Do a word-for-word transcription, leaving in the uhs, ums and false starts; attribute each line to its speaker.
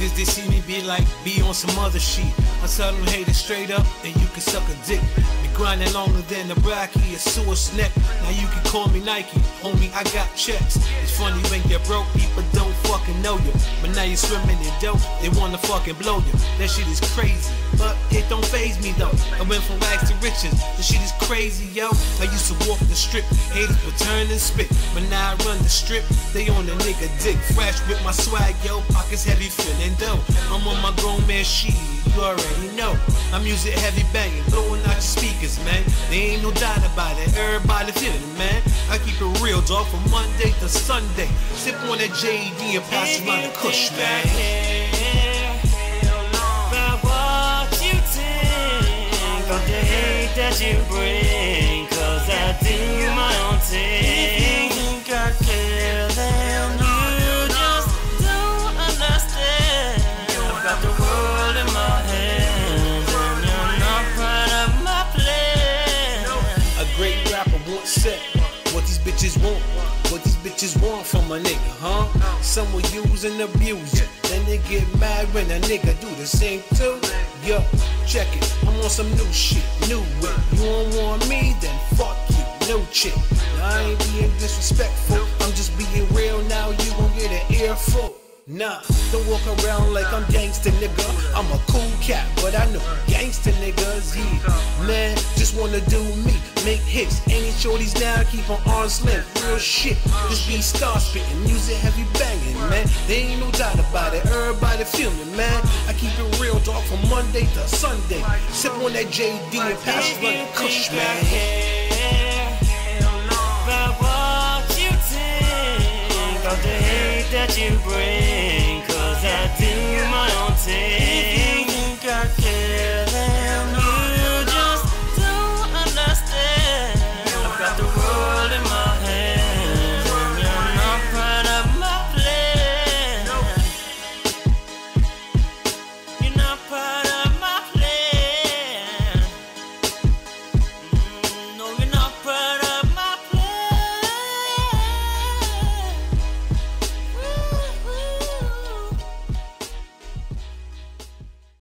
Speaker 1: niggas, they see me be like, be on some other shit. I tell them, hate it straight up, and you can suck a dick. Be grinding longer than the Rocky, a source neck. Now you can call me Nike, homie, I got checks. It's funny when you're broke, people don't fucking know you. But now you're swimming in dope, they wanna fucking blow you. That shit is crazy, but it don't faze me though. I went from rags to riches, the shit is crazy, yo. I used to walk the strip, haters would turn and spit. But now I run the strip, they on the nigga dick. Fresh with my swag, yo, pockets heavy, feeling dope. I'm on my grown man shit, you already know. I'm music heavy banging, blowing out your speakers, man. There ain't no doubt about it, everybody feeling it, man. I keep it real, dog, from Monday to Sunday. Sip on that J D and pass around the kush, man.
Speaker 2: About what you think, of the hate that you bring, cause I do my own thing. You think I care, then you just don't understand. I've got the world in my hands, and you're not part of my plan.
Speaker 1: A great rapper once said, what these bitches want, what these bitches want from a nigga, huh? Some will use and abuse you, then they get mad when a nigga do the same too. Yo, check it, I'm on some new shit, new whip. You don't want me, then fuck you, new chick. Now I ain't being disrespectful, I'm just being real. Now you gon' get an earful. Nah, don't walk around like I'm gangsta, nigga. I'm a cool cat, but I know gangsta niggas, yeah. Man, just wanna do me, make hits. Ain't shorties now, keep on arms length. Real shit, this beat star spitting, music heavy banging, man. There ain't no doubt about it, everybody feel me, man. I keep it real, dog, from Monday to Sunday. Sip on that J D and pass around the kush, man.
Speaker 2: About what you think, of the hate that you bring.